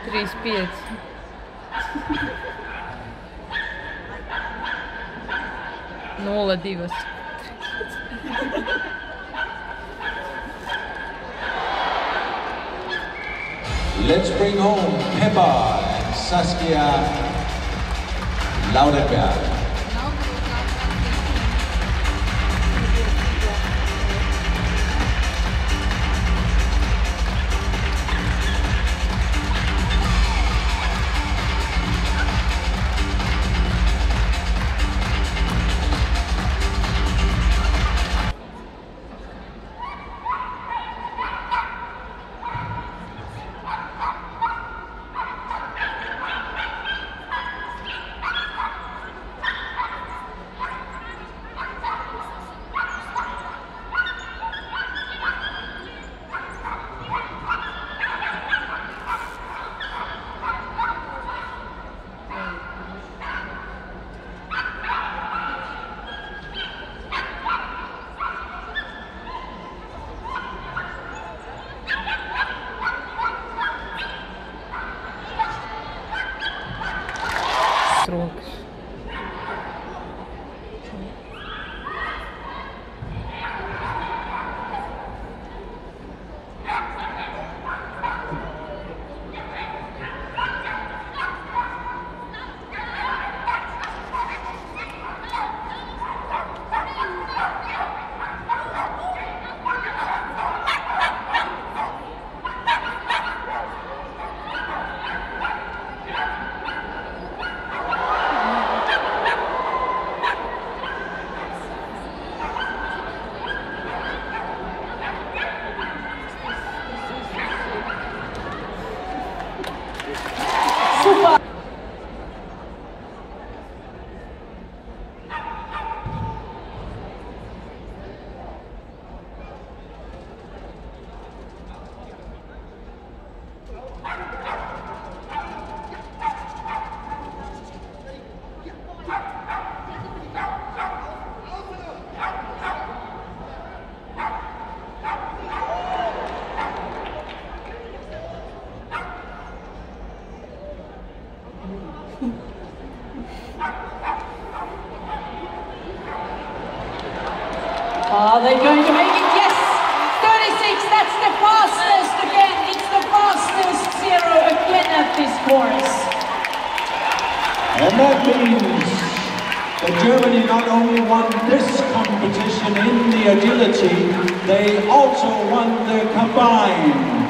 35. Nula divas. Let's bring home Peppa and Saskia Laudenberg. Rokas. Super! Are they going to make it? Yes! 36, that's the fastest again. It's the fastest zero again at this course. And that means that Germany not only won this competition in the agility, they also won the combined